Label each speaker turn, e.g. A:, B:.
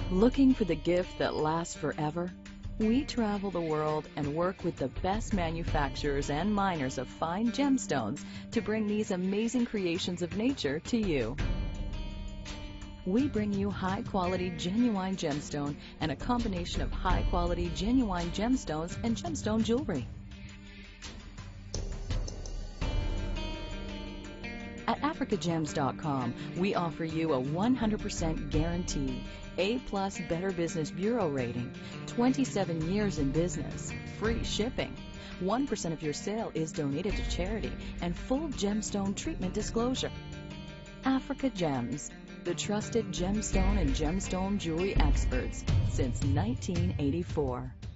A: Looking for the gift that lasts forever? We travel the world and work with the best manufacturers and miners of fine gemstones to bring these amazing creations of nature to you. We bring you high-quality, genuine gemstone and a combination of high-quality, genuine gemstones and gemstone jewelry. At AfricaGems.com, we offer you a 100% guarantee, A+ Better Business Bureau rating, 27 years in business, free shipping, 1% of your sale is donated to charity, and full gemstone treatment disclosure. Africa Gems, the trusted gemstone and gemstone jewelry experts since 1984.